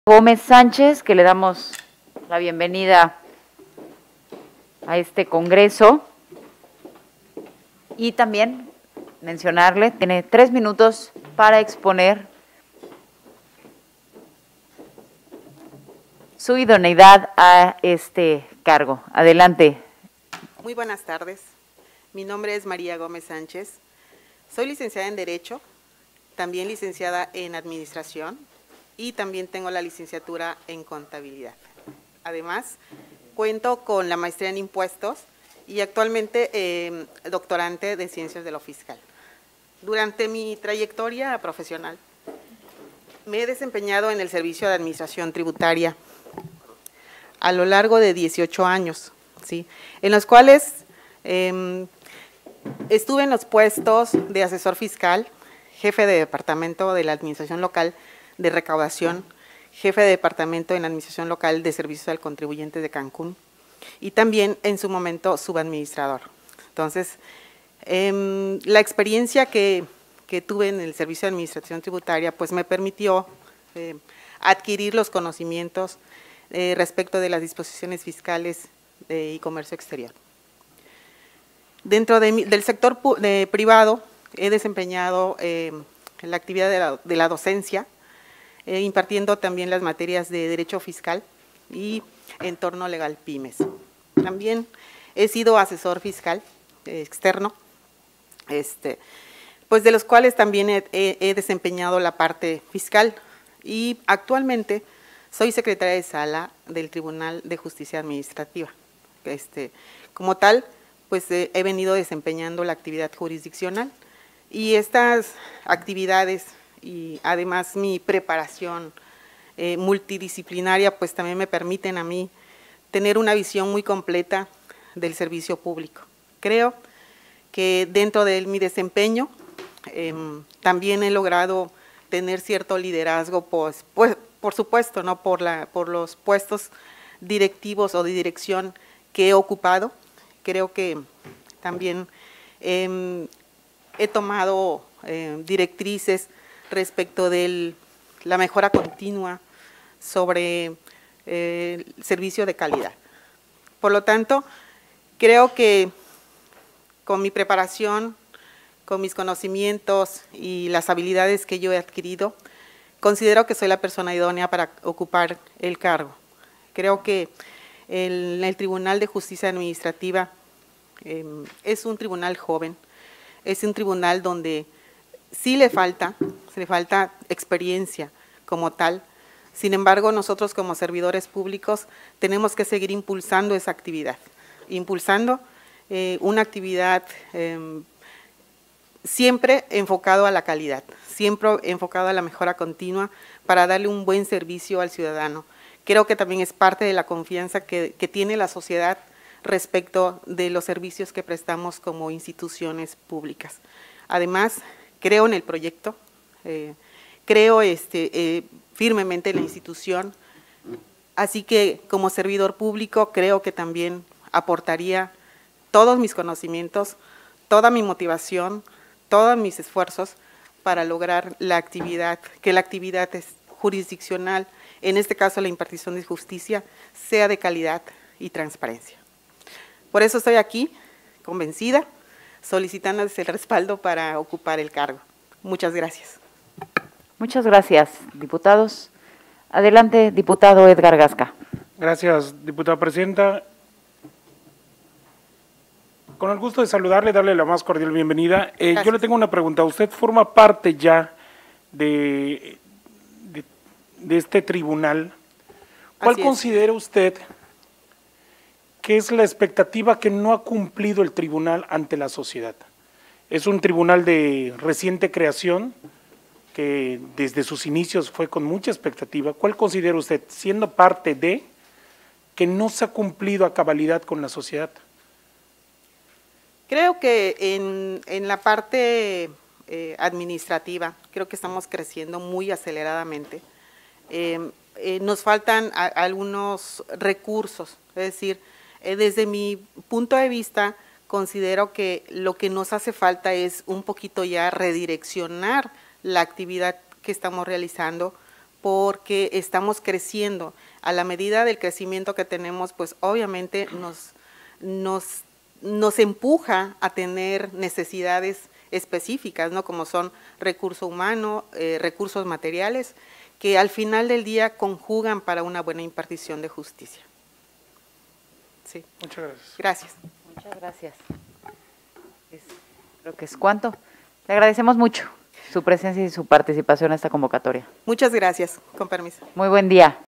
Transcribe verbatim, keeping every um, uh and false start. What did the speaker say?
Gómez Sánchez, que le damos la bienvenida a este congreso. Y también mencionarle, tiene tres minutos para exponer su idoneidad a este cargo. Adelante. Muy buenas tardes. Mi nombre es María Gómez Sánchez. Soy licenciada en Derecho, también licenciada en Administración y también tengo la licenciatura en Contabilidad. Además, cuento con la maestría en Impuestos y actualmente eh, doctorante de Ciencias de lo Fiscal. Durante mi trayectoria profesional, me he desempeñado en el Servicio de Administración Tributaria a lo largo de dieciocho años, ¿sí? En los cuales eh, estuve en los puestos de asesor fiscal, jefe de departamento de la Administración Local de Recaudación, jefe de departamento en Administración Local de Servicios al Contribuyente de Cancún y también en su momento subadministrador. Entonces, eh, la experiencia que, que tuve en el Servicio de Administración Tributaria pues me permitió eh, adquirir los conocimientos eh, respecto de las disposiciones fiscales de, y comercio exterior. Dentro de mi, del sector de, privado he desempeñado eh, la actividad de la, de la docencia, eh, impartiendo también las materias de Derecho Fiscal y Entorno Legal Pymes. También he sido asesor fiscal eh, externo, este, pues de los cuales también he, he, he desempeñado la parte fiscal y actualmente soy secretaria de sala del Tribunal de Justicia Administrativa. Este, como tal, pues eh, he venido desempeñando la actividad jurisdiccional y estas actividades y además mi preparación eh, multidisciplinaria pues también me permiten a mí tener una visión muy completa del servicio público. Creo que dentro de mi desempeño eh, también he logrado tener cierto liderazgo, pues, pues por supuesto, ¿no? por, la, por los puestos directivos o de dirección que he ocupado. Creo que también eh, he tomado eh, directrices respecto de la mejora continua sobre eh, el servicio de calidad. Por lo tanto, creo que con mi preparación, con mis conocimientos y las habilidades que yo he adquirido, considero que soy la persona idónea para ocupar el cargo. Creo que el, el Tribunal de Justicia Administrativa eh, es un tribunal joven, es un tribunal donde sí le falta, le falta experiencia como tal. Sin embargo, nosotros como servidores públicos tenemos que seguir impulsando esa actividad, impulsando eh, una actividad eh, siempre enfocado a la calidad, siempre enfocado a la mejora continua para darle un buen servicio al ciudadano. Creo que también es parte de la confianza que, que tiene la sociedad respecto de los servicios que prestamos como instituciones públicas. Además, creo en el proyecto, eh, creo este, eh, firmemente en la institución, así que como servidor público creo que también aportaría todos mis conocimientos, toda mi motivación, todos mis esfuerzos para lograr la actividad, que la actividad es jurisdiccional, en este caso la impartición de justicia, sea de calidad y transparencia. Por eso estoy aquí, convencida, solicitándoles el respaldo para ocupar el cargo. Muchas gracias. Muchas gracias, diputados. Adelante, diputado Edgar Gasca. Gracias, diputada presidenta. Con el gusto de saludarle, darle la más cordial bienvenida. Eh, yo le tengo una pregunta. Usted forma parte ya de, de, de este tribunal. ¿Cuál considera usted que es la expectativa que no ha cumplido el tribunal ante la sociedad? Es un tribunal de reciente creación que desde sus inicios fue con mucha expectativa. ¿Cuál considera usted, siendo parte de, que no se ha cumplido a cabalidad con la sociedad? Creo que en, en la parte eh, administrativa, creo que estamos creciendo muy aceleradamente. Eh, eh, nos faltan a, algunos recursos, es decir, eh, desde mi punto de vista, considero que lo que nos hace falta es un poquito ya redireccionar la actividad que estamos realizando porque estamos creciendo. A la medida del crecimiento que tenemos, pues obviamente nos, nos, nos empuja a tener necesidades específicas, ¿no? Como son recurso humano, eh, recursos materiales, que al final del día conjugan para una buena impartición de justicia. Sí. Muchas gracias. Gracias. Muchas gracias. Es, creo que es cuánto. Le agradecemos mucho su presencia y su participación en esta convocatoria. Muchas gracias. Con permiso. Muy buen día.